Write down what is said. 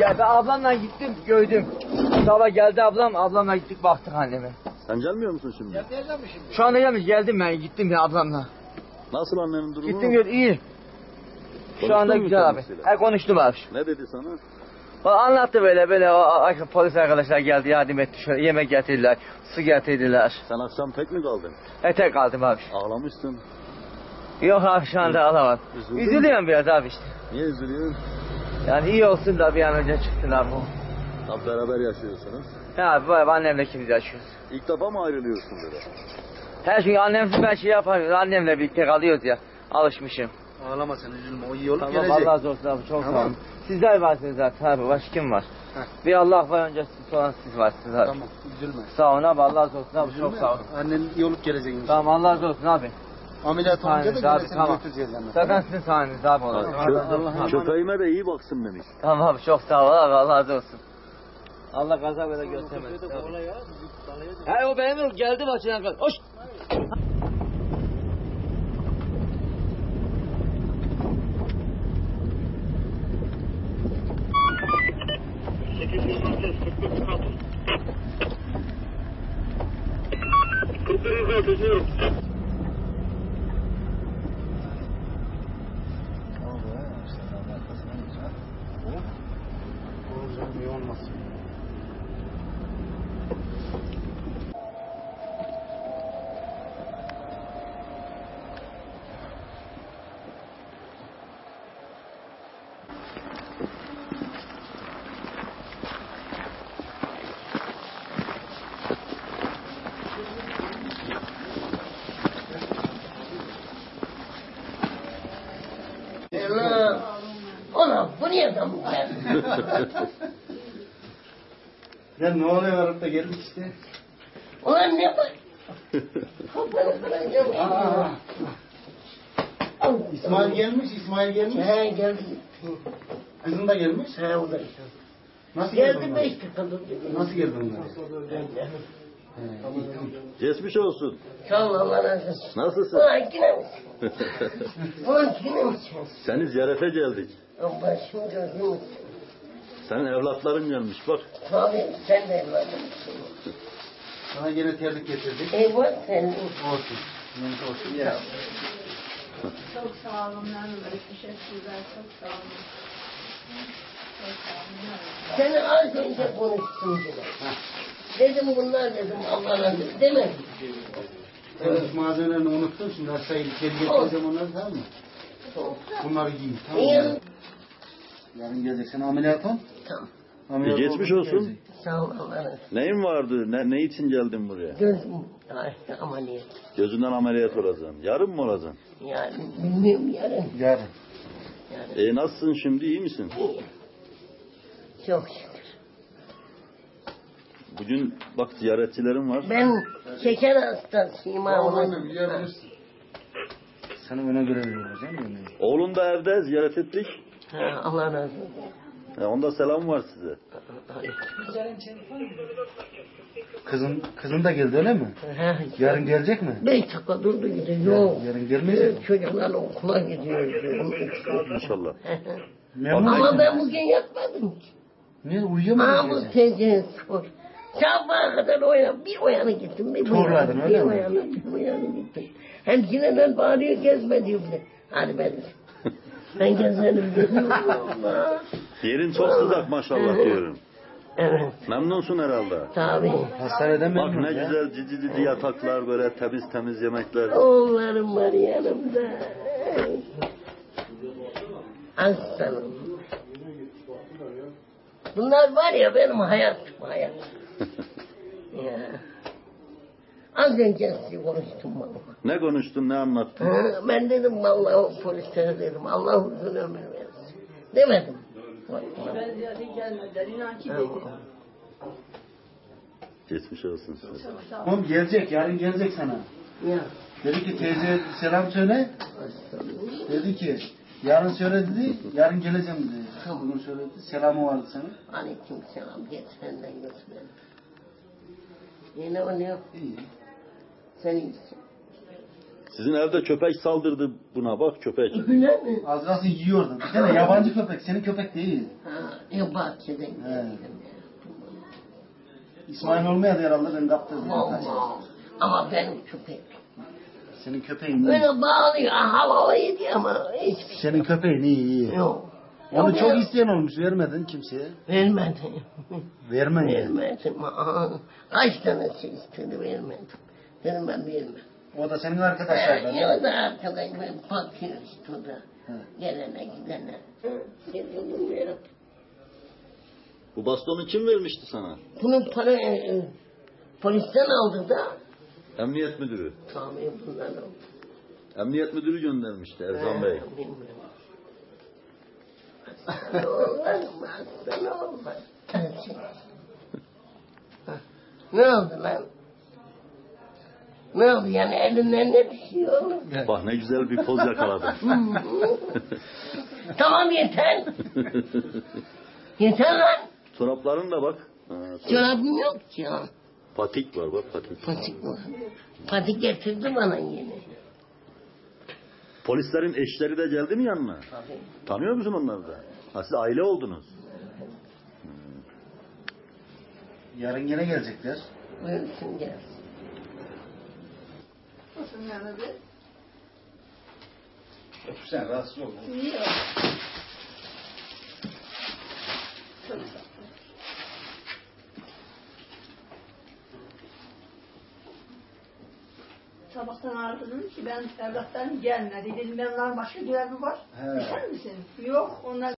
Ben ablamla gittim gördüm. Sabah geldi ablamla gittik baktık anneme. Sen gelmiyor musun şimdi? Gelmeyeceğim mi şimdi? Şu anda gelmiş geldim ben gittim ya ablamla. Nasıl annenin durumu? Gittim gördüm iyi. Şu Konuştun anda mu güzel abi. kendisiyle? Konuştum abi. Ne dedi sana? O anlattı böyle o polis arkadaşlar geldi yardım etti şöyle yemek getirdiler, su getirdiler. Sen akşam tek mi kaldın? Tek kaldım abi. Ağlamışsın. Yok abi şu anda ağlamam. Üzüldün Üzülüyorum biraz abi işte. Niye üzülüyorsun? Yani iyi olsun da bir an önce çıksınlar bu. Tabi beraber yaşıyorsunuz. Ya bu annemle ikimiz yaşıyoruz. İlk defa mı ayrılıyorsun böyle? Her şey annemsiz ben şey yapamıyorum. Annemle birlikte kalıyoruz ya. Alışmışım. Ağlama sen üzülme o iyi olup Tamam gelecek. Allah razı olsun abi çok Tamam. sağ olun. Sizler varsınız zaten abi başka kim var? Bir Allah var önce siz sonra siz varsınız abi. Tamam üzülme. Sağ olun abi Allah razı olsun abi Üzülme. çok sağ olun. Annen iyi olup gelecek inşallah. Tamam Allah razı olsun abi. Ameliyat olunca da Sayenizde abi, gene seni tamam. götüreceğiz yanına. Zaten sizin sayenizde abi olur. Köpeğime de iyi baksın demiş. Tamam abi çok sağ ol abi Allah razı olsun. Allah gaza böyle göstermesin. He o benim yok geldi başına kadar. Hoş. İyi olmaz. Ulan bu niye de bu geldi? Ya ne oluyor varıp da geldik işte. Ulan ne var? Kafanı kıracağım. İsmail gelmiş. He geldi. Kızın da gelmiş. He o da. Nasıl Geldi 5 dakika durdu. Nasıl geldi onlar? Geçmiş olsun. Sağ ol Allah razı olsun. Nasılsın? Ulan yine misin? Ulan yine misin? Seni ziyarete geldik. Allah şimdi gördün mü? Senin evlatların gelmiş bak. Tabii sen de evladımsın. Sana gene terlik getirdik. Eyvah sen. Olsun. Neyse olsun. Ya. Çok sağ olun Memnun teşekkürler çok sağ olun. Çok sağ olun. Seni az önce konuştum bile. Dedim bunlar dedim Allah'ın adı demedim. Evet, malzemelerini unuttum. Şimdi aşağıya içeri getireceğim onları, tamam mı? Bunları giyin, tamam İyi. mı? Yarın geleceksin, ameliyat ol. Tamam. Ameliyat Geçmiş ol, olsun. gelecek. Sağ ol Allah razı olsun. Neyin vardı? Ne için geldin buraya? Gözüm açtı ameliyat. Gözünden ameliyat olacaksın. Yarın mı olacaksın? Yani bilmiyorum yarın. Yarın. Nasılsın şimdi? İyi misin? İyi. Çok şükür. Bugün bak ziyaretçilerim var. Ben şeker hastasıyım. Sana öne göre veriyoruz, değil mi? Oğlun da evde ziyaret ettik. Ha, Allah razı olsun. Onda selam var size. Kızın da geldi öyle mi? Ha, Yarın gelecek mi? 5 dakika durdu gidiyor. Yok. Yarın gelmeyecek mi? Çocuklar okula gidiyor. İnşallah. Memnun Ama musun? ben bugün yatmadım ki. Niye uyuyamadın Ama gece? teyzeye sor. Sabaha kadar bir oyana gittim, bir bu yana, Torladın, bir öyle mi? oyana, bir oyana gittim. Hem sinirden bağırıyor, gezme diyor bile. Hadi ben gezerim diyorum. Allah. Yerin çok sıcak maşallah diyorum. Evet, Memnunsun herhalde. tabii. Hastaneden Bak memnun ne ya. güzel cici yataklar, böyle temiz yemekler. Oğullarım var yanımda. Aslanım. Bunlar var ya benim hayatım. Ya. Az önce size konuştum vallahi. Ne konuştun, ne anlattın? Ben dedim vallahi o polislere dedim Allah uzun ömür versin. Demedim. Ben ziyade gelmediler inan ki dedi. Geçmiş olsun size. Çok sağ olun. Oğlum gelecek, yarın gelecek sana. Ya. Dedi ki teyzeye selam söyle. Dedi ki yarın söyle dedi, yarın geleceğim dedi. Bugün söyledi, selamı vardı sana. Aleyküm selam. Geç senden götürelim. Yine o ne yok? İyi. Sen iyisin. Sizin evde köpek saldırdı buna bak köpek. Öyle mi? Az kalsın yiyordu. Bir tane yabancı köpek. Senin köpek değil. Ha, bahçeden geldim. İsmail olmayadı herhalde ben kaptırdım. Vallahi. Ama benim köpek. Senin köpeğin iyi. Böyle bağırıyor. Havalıydı ama hiçbir şey Senin köpeğin iyi. yok. Onu çok isteyen olmuş. Vermedin kimseye. Vermedim. Vermen yani. Vermedim. Aa, kaç tanesi istedi vermedim. Dedim ben vermem. O da senin arkadaşlardan. Ya da arkadaş ben bakıyor işte o da. Hı. Gelene gidene. Dedim verip. Bu bastonu kim vermişti sana? Bunun para polisten aldı da. Emniyet müdürü. Tabii bundan aldı. Emniyet müdürü göndermişti Erzan Bey. Bilmiyorum. Hasta olmaz, hasta olmaz. Ne oldu lan? Ne oldu yani elinden ne düşüyor? Bak ne güzel bir poz yakaladın. Tamam yeter. Yeter lan. Çorapların da bak. Ha, Çorabım yok ki ya. patik var bak patik. Patik var. Patik getirdi bana yeni. Polislerin eşleri de geldi mi yanına? Tabii. Tanıyor musun onları da? Ha, siz aile oldunuz. Yarın gene gelecekler. Buyursun gel. Nasıl yani be? Sen rahatsız olma. Niye? Çok sağ ol. Sabahtan aradım ki ben evlatlarım gelmedi. Dedim ben onların başka görevi var. He. Gider misin? Yok onlar